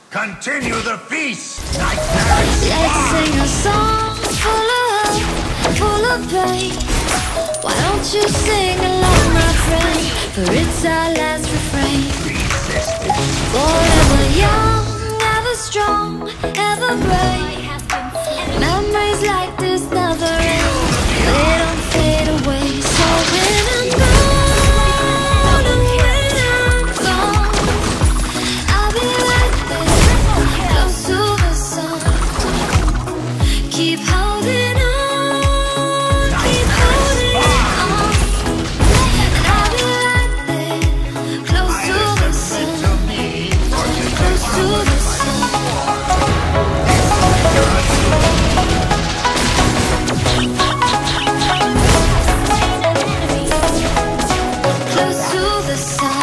Continue the feast! Nightmares! Let's sing a song full of hope, full of pain. Why don't you sing along, my friend? For it's our last refrain. Forever young, ever strong, ever brave. Memories like this never end. They don't fade away. So when I'm gone, and when I'm gone, I'll be right there, close to the sun. Keep holding on, keep holding on. And I'll be right there, close to the sun, close to the sun. Close to the sun.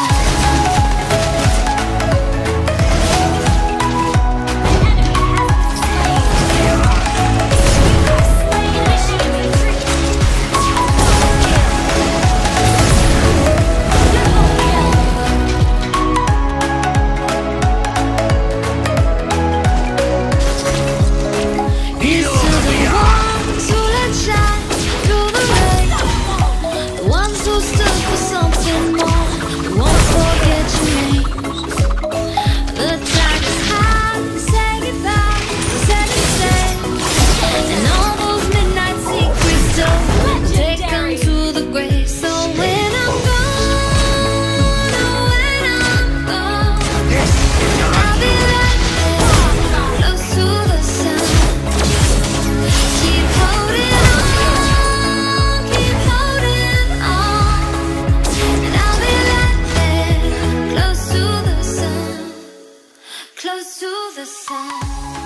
These are the ones who let shine through the rain. The ones who stood for something more. They won't forget your name. The tide is high, say goodbye, set it sail. And all those midnight secrets told, take them to the grave. So when I'm gone, oh when I'm gone, I'll be right there, close to the sun. Keep holding on, keep holding on. And I'll be right there, close to the sun, close to the sun.